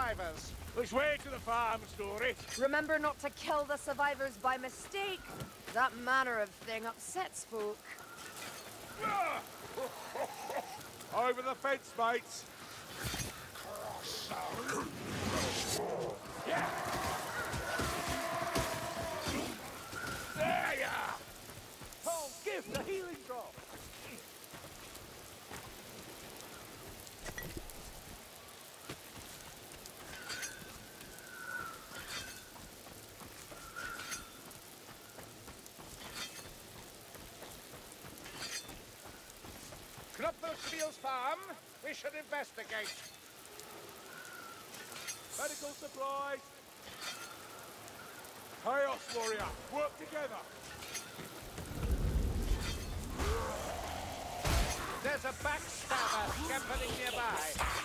survivors. Which way to the farm, Story? Remember not to kill the survivors by mistake. That manner of thing upsets folk. Over the fence, mates. Yeah. There you are. Oh, give the healing drop. Knopfelsfield's farm. We should investigate. Medical supplies. Chaos Warrior, work together. There's a backstabber scamperling nearby.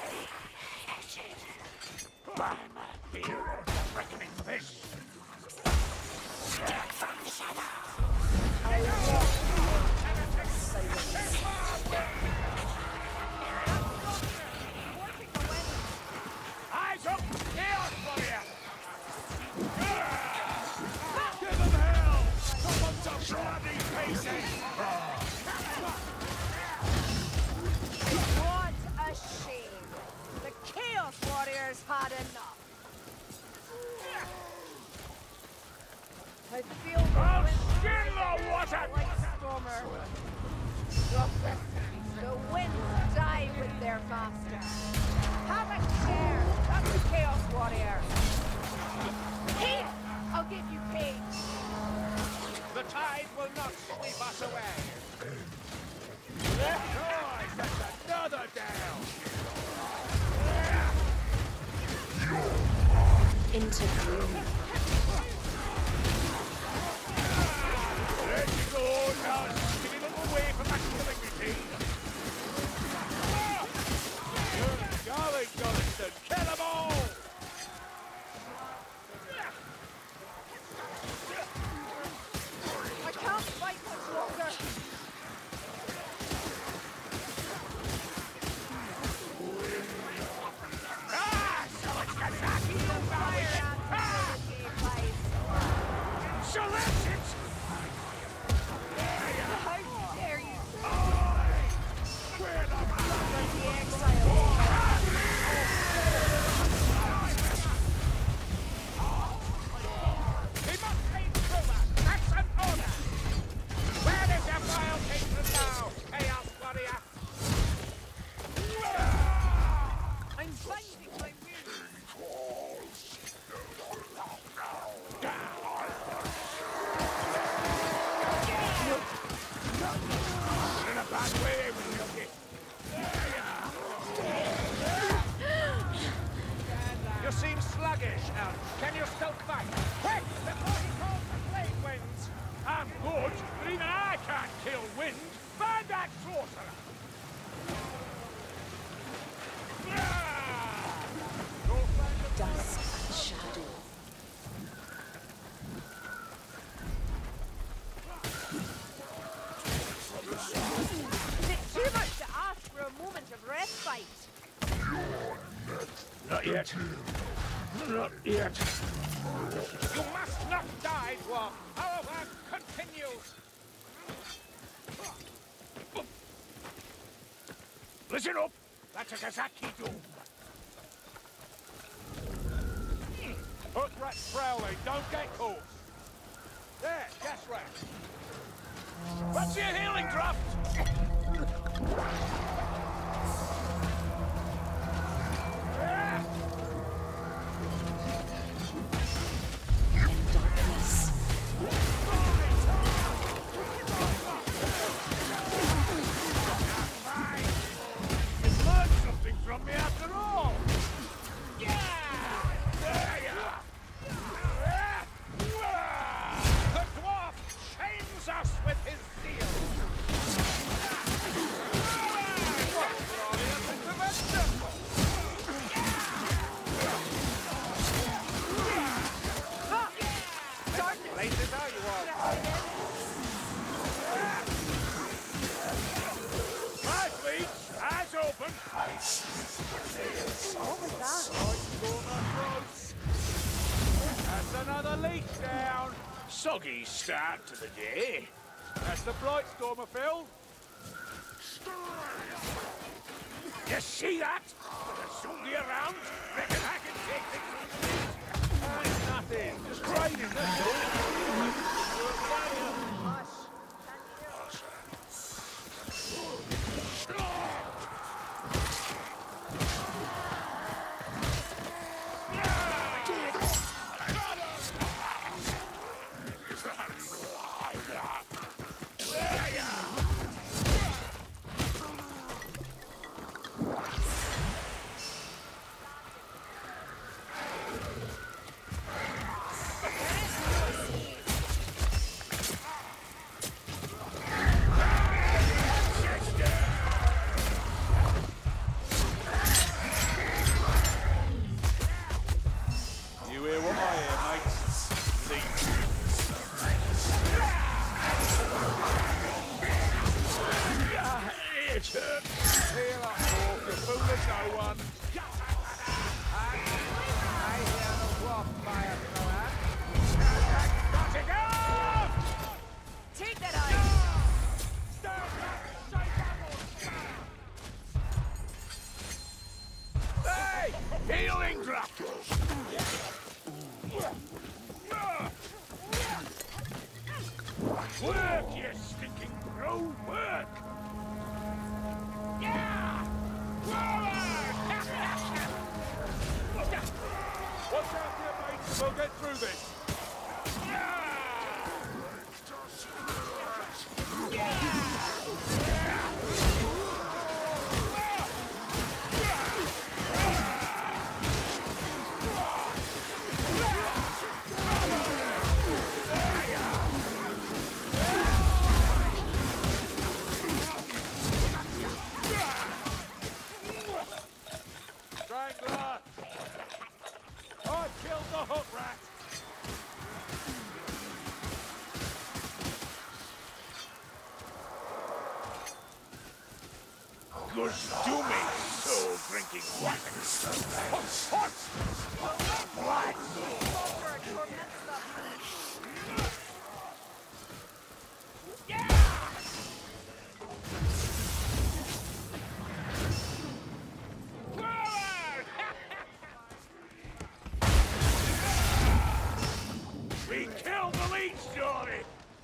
By my beard, reckoning fist. Strike from the shadow. Eyes up! Chaos Warrior! Give them hell! Someone's a bloody pieces! What a shame. The Chaos Warriors had enough. I feel I'll the skin the water! like Stormer. The winds die with their master. Have a care. That's the Chaos Warrior. Here, I'll give you peace. The tide will not sweep us away. Nice! That's another down! Into gloom. There you go, now skinny little way from that killing machine. Golly, Johnston, kill them all! I can't fight much longer. Ah! So it's Kazaki, you So that's it! How dare you? Where the The exile. We must take Roma. That's an order. Where is your vile patron now, Chaos Warrior? I'm finding my muse. in a bad way, Wilkie. You seem sluggish, Elf. Can you still fight? Quick, before he calls the Blade Winds. I'm good, but even I can't kill wind. Find that sorcerer! Dusk shadow. Is it too much to ask for a moment of respite? Not yet. Not yet. You must not die, dwarf. Our work continues. Listen up! That's a Kazaki doom. Hook rat prowling, don't get caught. There, gas rat. What's your healing draft? Darkness. You learned something from me after all. Yeah! There you are. The dwarf chains us with his zeal. down. Soggy start to the day. That's the Blightstormer, Phil. You see that? There's somebody around. Reckon I can take things. That's nothing. Just training, that's You hear what I hear, mates? Leave. It hurt. Heal up, Hawk. You're fooling no one. I hear the waft fire, Got to go! Take that eye! Stand back! Say that Hey! Healing drop! Work, you stinking crow! Work! Yeah! Watch out here, mates. We'll get through this. Strangler! I killed the hook rat! Good to me, soul-drinking weapons. What? We killed the leech, Johnny!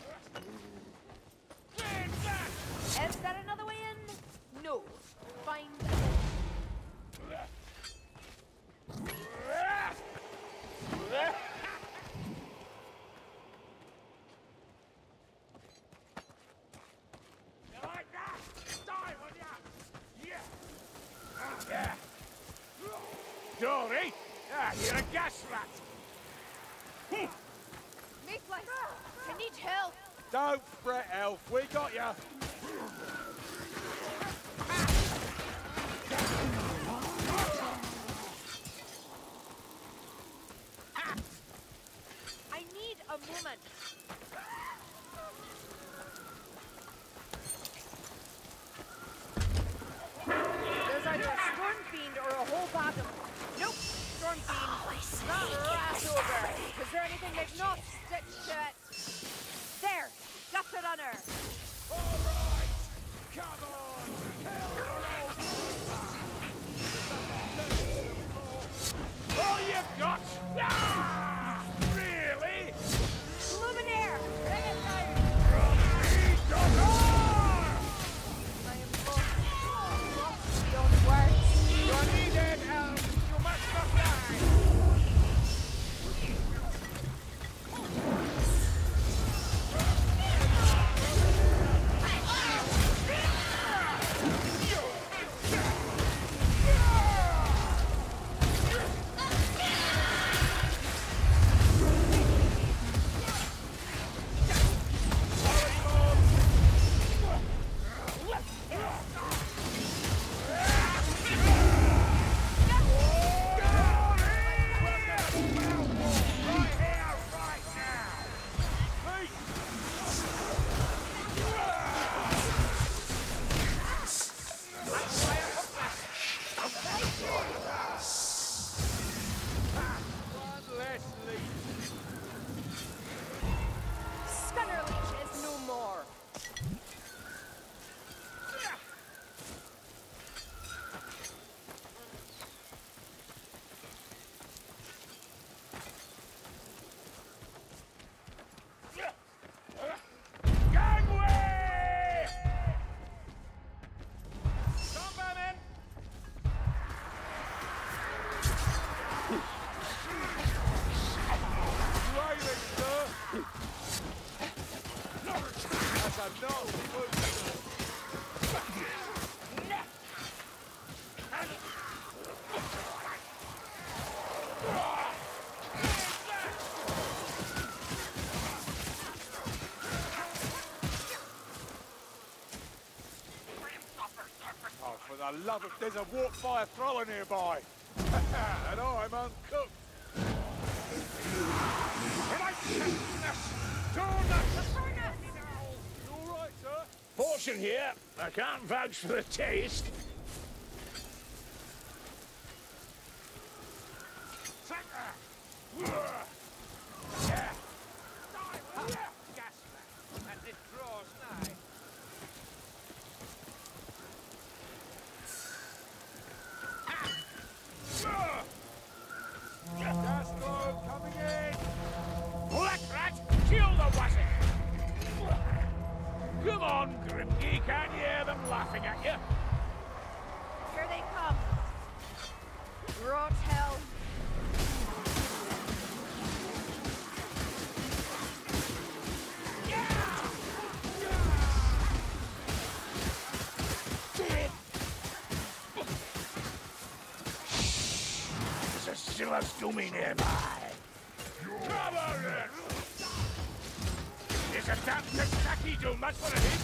Is there another way in? No. Find You like that? Die, will ya? Yeah. Yeah. Dory? Ah, you're a gas rat. Mayflies! I need help! Don't fret, Elf. We got ya. I need a moment. There's either a storm fiend or a whole bag of... Nope, storm fiend. Not rat over. Is there anything they've not stitched to it? There, gutter runner. All right. Come on. All you've got? Ah! Really? Luminaire, bring it down. I am lost beyond words. You're needed, Elf. You must not die. Oh, for the love of... There's a warp fire thrower nearby. And I'm uncooked. You all right, sir? Portion here. I can't vouch for the taste. Yeah. And it draws nigh. Gas globe coming in. Black rat, kill the wasset! Come on, Grimgy, can't you hear them laughing at you? Here they come. Rot hell. There's a Scylla Stoomy nearby. Cover it! There's a damn Kentucky doom, that's what it is.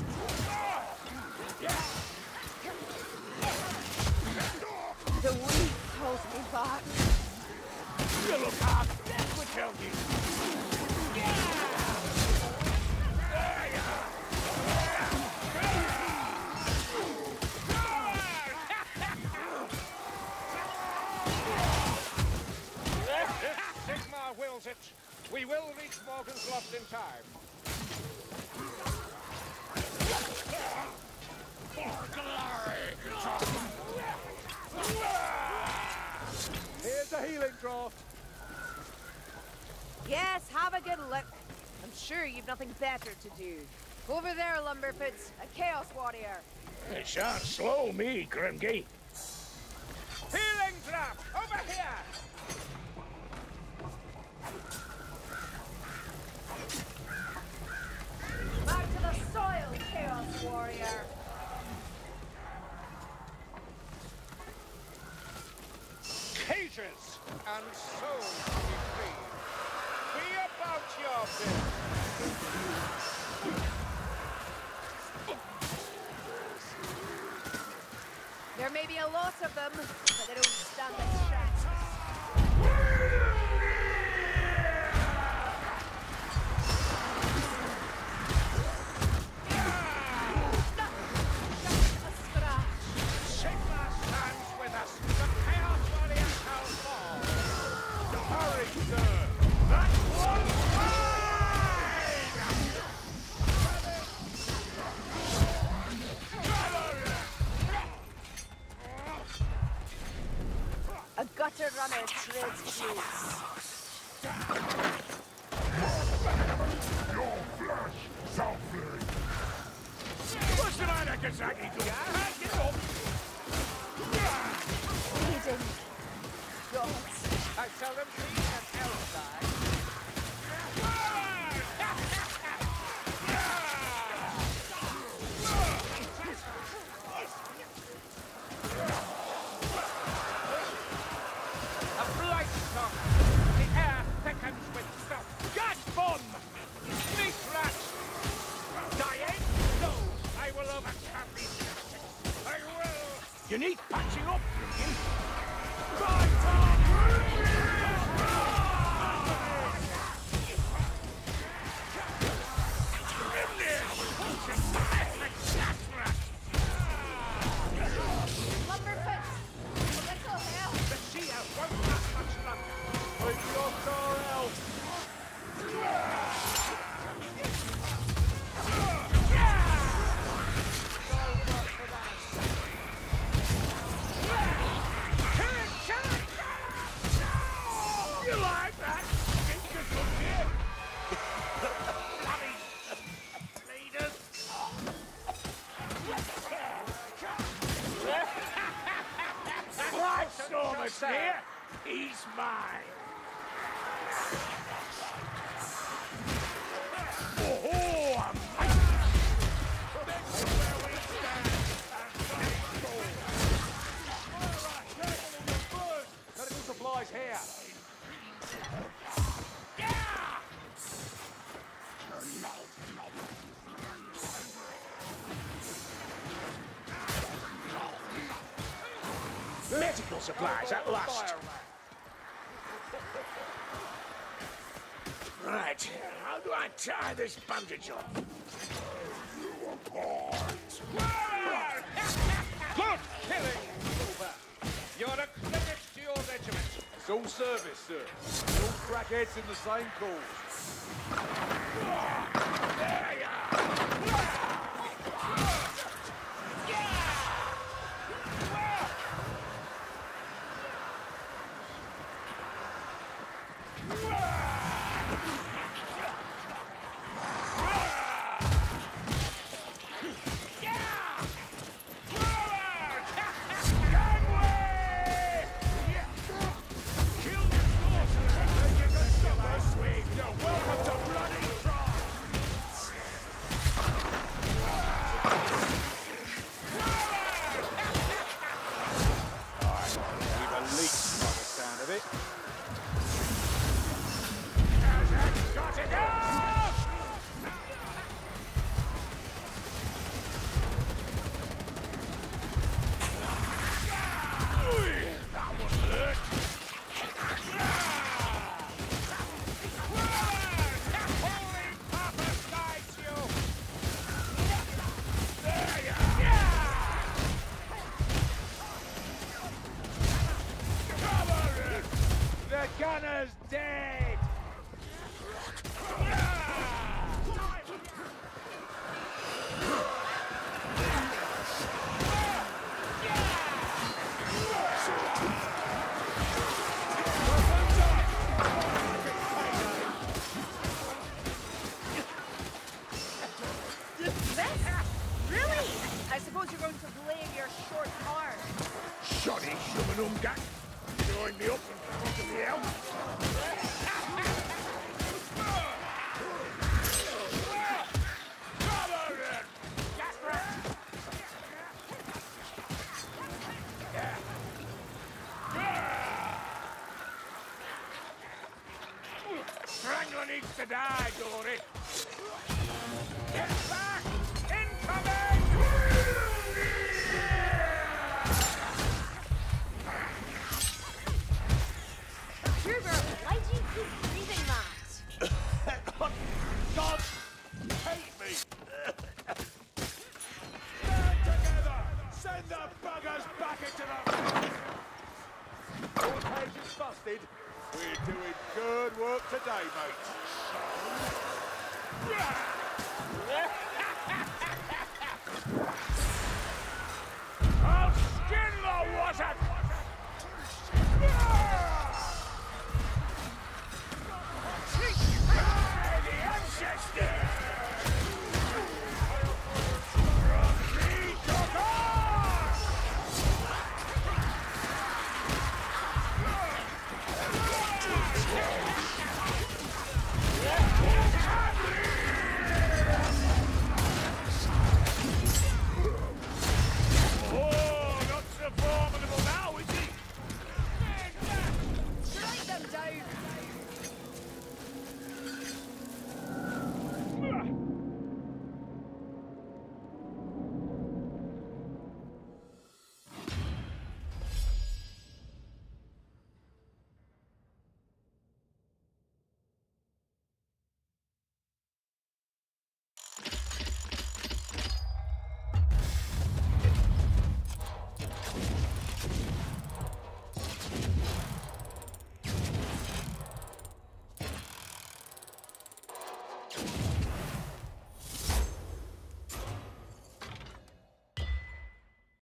The weak holds me back. You look hard, that's what tells you. Sigmar wills it. We will reach Morgan's Loft in time. Here's a healing draft. Yes, have a good look. I'm sure you've nothing better to do. Over there, Lumberfoots, a Chaos Warrior. It shan't slow me, Grimgy. Healing draft, over here. Back to the soil, Chaos Warrior. Cages and souls to be free. Be about your business. There may be a lot of them, but they don't stand a chance. Sigmar stands with us. The Chaos Warrior shall fall. Hurry, sir. That's one A gutter runner treads shoes. What's the matter, Kentucky doom? Get up! Bleeding. Gods. I tell them please and else die. A blight song. The air thickens with stuff. Gas bomb! Meat rat! Dying? No, I will overcome these bastards. I will! You need patching up, Grimgy. Lumberfoots! A little help! The Shia won't last much longer. With your star elf. You like that? Think of some here. Bloody leaders. Right, Stormer's here. He's mine. Oh, I'm Medical supply supplies here. Medical supplies at last. Right, how do I tie this bandage on? Good killing, Silver. You're a credit to your regiment. It's all service, sir. All crackheads in the same cause. There you are! The gunner's dead! Really? I suppose you're going to blame your short arm. Shoddy Shumanumgat. Join me up and come to the help. Strangler needs to die, Dory. Get back! Incoming! Kruger, why do you keep breathing that? God, hate me! Stand together! Send the buggers back into the... All pages busted. We're doing good work today, mate. Yeah!